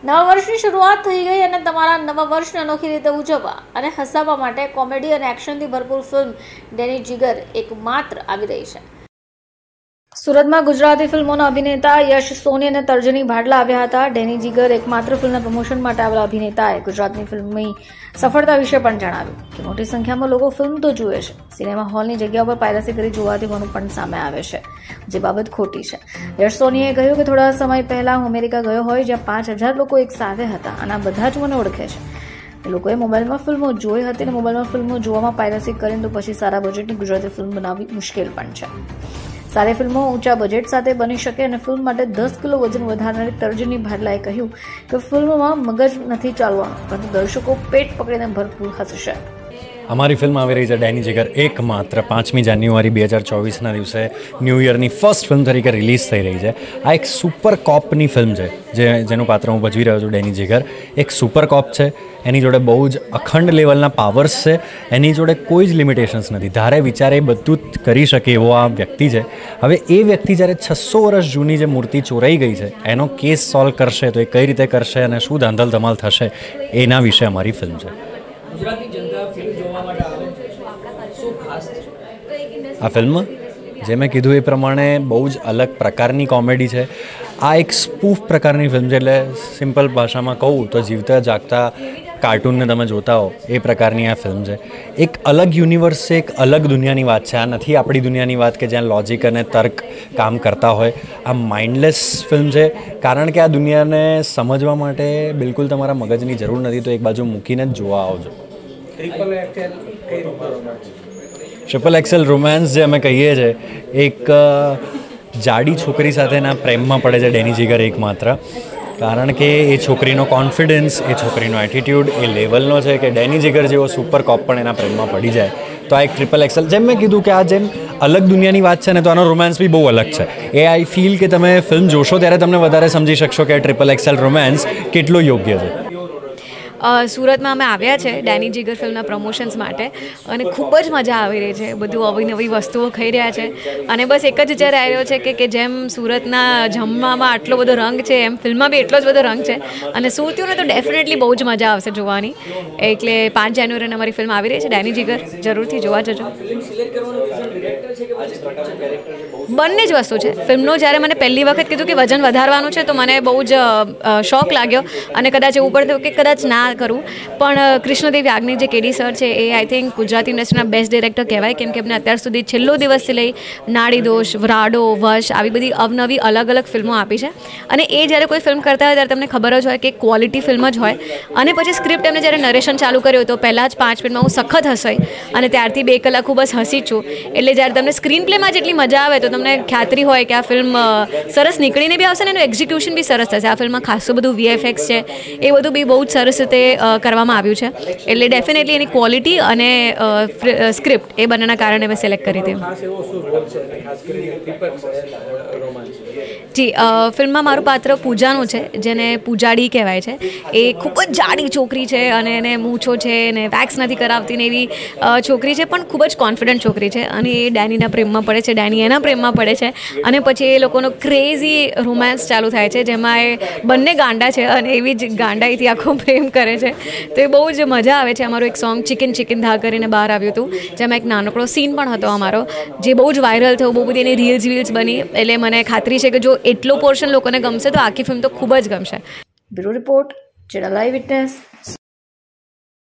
નવા વર્ષની શરૂઆત થઈ ગઈ અને તમારા નવા વર્ષને અનોખી રીતે ઉજવવા અને હસાવવા માટે કોમેડી અને એક્શનથી ભરપૂર ફિલ્મ ડેની જીગર એકમાત્ર આવી રહી છે. સુરતમાં ગુજરાતી ફિલ્મોના અભિનેતા યશ સોની અને તર્જની ભાડલા આવ્યા હતા. ડેની જીગર એકમાત્ર ફિલ્મના પ્રમોશન માટે આવેલા અભિનેતાએ ગુજરાતની ફિલ્મની સફળતા વિશે પણ જણાવ્યું કે મોટી સંખ્યામાં લોકો ફિલ્મ તો જુએ છે, સિનેમા હોલની જગ્યા પર પાયરસી કરી જોવાથી હોવાનું પણ સામે આવે છે, જે બાબત ખોટી છે. યશ સોનીએ કહ્યું કે થોડા સમય પહેલા હું અમેરિકા ગયો હોય જ્યાં 5,000 લોકો એક સાથે હતા અને આ બધા જ મને ઓળખે છે. લોકોએ મોબાઈલમાં ફિલ્મો જોઈ હતી અને મોબાઈલમાં ફિલ્મો જોવામાં પાયરસી કરીને તો પછી સારા બજેટની ગુજરાતી ફિલ્મ બનાવવી મુશ્કેલ પણ છે. સારી ફિલ્મો ઊંચા બજેટ સાથે બની શકે અને ફિલ્મ માટે 10 કિલો વજન વધારનારી તર્જની ભાડલાએ કહ્યું કે ફિલ્મમાં મગજ નથી ચાલવાનું, પરંતુ દર્શકો પેટ પકડીને ભરપૂર હસશે. અમારી ફિલ્મ આવી રહી છે ડેની જીગર એકમાત્ર 5મી જાન્યુઆરી 2024ના દિવસે ન્યૂ યરની ફર્સ્ટ ફિલ્મ તરીકે રિલીઝ થઈ રહી છે. આ એક સુપર કોપની ફિલ્મ છે જેનું પાત્ર હું ભજવી રહ્યો છું. ડેની જીગર એક સુપર કોપ છે. એની જોડે બહુ જ અખંડ લેવલના પાવર્સ છે. એની જોડે કોઈ જ લિમિટેશન્સ નથી. ધારે વિચારે એ બધું જ કરી શકે એવો આ વ્યક્તિ છે. હવે એ વ્યક્તિ જ્યારે 600 વર્ષ જૂની જે મૂર્તિ ચોરાઈ ગઈ છે એનો કેસ સોલ્વ કરશે તો એ કઈ રીતે કરશે અને શું ધાંધલ ધમાલ થશે એના વિશે અમારી ફિલ્મ છે. આ ફિલ્મ જે મેં કીધું એ પ્રમાણે બહુ જ અલગ પ્રકારની કોમેડી છે. આ એક સ્પૂફ પ્રકારની ફિલ્મ છે. એટલે સિમ્પલ ભાષામાં કહું તો જીવતા જાગતા કાર્ટૂનને તમે જોતા હો એ પ્રકારની આ ફિલ્મ છે. એક અલગ યુનિવર્સ છે, એક અલગ દુનિયાની વાત છે. આ નથી આપણી દુનિયાની વાત કે જ્યાં લોજિક અને તર્ક કામ કરતા હોય. આ માઇન્ડલેસ ફિલ્મ છે કારણ કે આ દુનિયાને સમજવા માટે બિલકુલ તમારા મગજની જરૂર નથી. તો એક બાજુ મૂકીને જ જોવા આવજો. ટ્રિપલ એક્સેલ રોમાન્સ જે અમે કહીએ છીએ, એક જાડી છોકરી સાથેના પ્રેમમાં પડે છે ડેની જીગર એકમાત્ર. કારણ કે એ છોકરીનો કોન્ફિડન્સ, એ છોકરીનો એટીટ્યૂડ એ લેવલનો છે કે ડેની જીગર જેવો સુપર કોપ પણ એના પ્રેમમાં પડી જાય. તો આ એક ટ્રિપલ એક્સેલ, જેમ મેં કીધું કે આ જેમ અલગ દુનિયાની વાત છે ને, તો આનો રોમાન્સ બી બહુ અલગ છે. એ આઈ ફીલ કે તમે ફિલ્મ જોશો ત્યારે તમને વધારે સમજી શકશો કે ટ્રિપલ એક્સેલ રોમાન્સ કેટલો યોગ્ય છે. સુરતમાં અમે આવ્યા છે ડેની જીગર ફિલ્મના પ્રમોશન્સ માટે અને ખૂબ જ મજા આવી રહી છે. બધું અવનવી વસ્તુઓ ખાઈ રહ્યા છે અને બસ એક જ વિચાર આવ્યો છે કે જેમ સુરતના જમવામાં આટલો બધો રંગ છે એમ ફિલ્મમાં બી એટલો જ બધો રંગ છે અને સુરતીઓને તો ડેફિનેટલી બહુ જ મજા આવશે જોવાની. એટલે 5 જાન્યુઆરીને અમારી ફિલ્મ આવી રહી છે ડેની જીગર, જરૂરથી જોવા જજો. બંને જ વસ્તુ છે. ફિલ્મનો જ્યારે મને પહેલી વખત કીધું કે વજન વધારવાનું છે તો મને બહુ જ શોખ લાગ્યો અને કદાચ એવું પણ થયું કે કદાચ ના કરું, પણ કૃષ્ણદેવ યાજ્ઞિક જે કેડી સર છે એ આઈ થિંક ગુજરાતી ઇન્ડસ્ટ્રીના બેસ્ટ ડિરેક્ટર કહેવાય, કેમ કે એમને અત્યાર સુધી છેલ્લો દિવસથી લઈ નાડીદોષ, વ્રાડો, વશ આવી બધી અવનવી અલગ અલગ ફિલ્મો આપી છે. અને એ જ્યારે કોઈ ફિલ્મ કરતા હોય ત્યારે તમને ખબર જ હોય કે ક્વોલિટી ફિલ્મ જ હોય. અને પછી સ્ક્રિપ્ટ એમને જ્યારે નરેશન ચાલુ કર્યું તો પહેલાં જ 5 મિનિટમાં હું સખત હસાઈ અને ત્યારથી 2 કલાક ખૂબ જ હસી છું. એટલે જ્યારે તમને સ્ક્રીન પ્લેમાં જેટલી મજા આવે તો તમને ખાતરી હોય કે આ ફિલ્મ સરસ નીકળીને બી આવશે ને એનું એક્ઝિક્યુશન બી સરસ થશે. આ ફિલ્મમાં ખાસું બધું VFX છે, એ બધું બી બહુ જ સરસ રીતે કરવામાં આવ્યું છે. એટલે ડેફિનેટલી એની ક્વોલિટી અને સ્ક્રિપ્ટ એ બંનેના કારણે મેં સિલેક્ટ કરી હતી. જી, ફિલ્મમાં મારું પાત્ર પૂજાનું છે, જેને પૂજાડી કહેવાય છે. એ ખૂબ જ જાડી છોકરી છે અને એને મૂછો છે ને વેક્સ નથી કરાવતી ને એવી છોકરી છે, પણ ખૂબ જ કોન્ફિડન્ટ છોકરી છે. અને એ ડેનીના પ્રેમમાં પડે છે, ડેની એના પ્રેમમાં પડે છે અને પછી એ લોકોનો ક્રેઝી રોમાન્સ ચાલુ થાય છે જેમાં એ બંને ગાંડા છે અને એવી જ ગાંડાઈથી આખો પ્રેમ કરે છે. તો એ બહુ જ મજા આવે છે. અમારું એક સોંગ ચિકન ચિકન ધા કરીને બહાર આવ્યું હતું, જેમાં એક નાનકડો સીન પણ હતો અમારો, જે બહુ જ વાયરલ થયો. બહુ બધી એની રીલ્સ બની. એટલે મને ખાતરી છે કે જો એટલો પોર્શન લોકોને ગમશે તો આખી ફિલ્મ તો ખૂબ જ ગમશે. Bureau report, channel eye witness.